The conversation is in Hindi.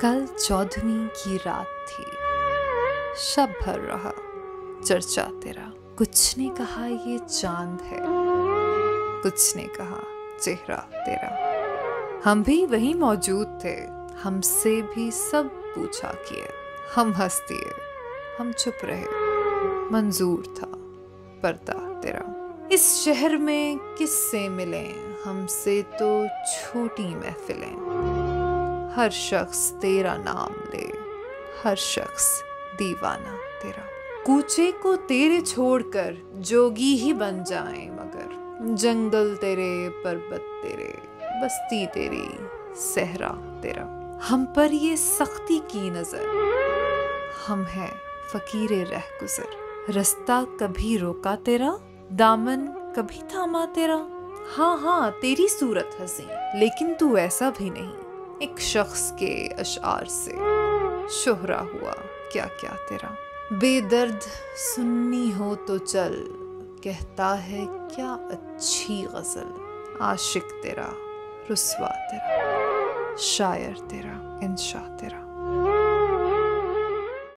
कल 14वीं की रात थी, शब भर रहा चर्चा तेरा। कुछ ने कहा ये चांद है, कुछ ने कहा चेहरा तेरा। हम भी वहीं मौजूद थे, हमसे भी सब पूछा किए। हम हंस दिए, हम चुप रहे, मंजूर था पर्दा तेरा। इस शहर में किससे मिलें, हमसे तो छोटी महफिलें। हर शख्स तेरा नाम ले, हर शख्स दीवाना तेरा। कूचे को तेरे छोड़कर जोगी ही बन जाएं मगर। जंगल तेरे, पर्वत तेरे, बस्ती तेरी, सहरा तेरा। हम पर ये सख्ती की नजर, हम हैं फकीरे रह गुजर। रास्ता कभी रोका तेरा, दामन कभी थामा तेरा। हाँ हाँ तेरी सूरत हंसी, लेकिन तू ऐसा भी नहीं। एक शख्स के अशआर से शोहरा हुआ क्या क्या तेरा। बेदर्द सुन्नी हो तो चल, कहता है क्या अच्छी गजल। आशिक तेरा, रुस्वा तेरा, शायर तेरा, इंशा तेरा।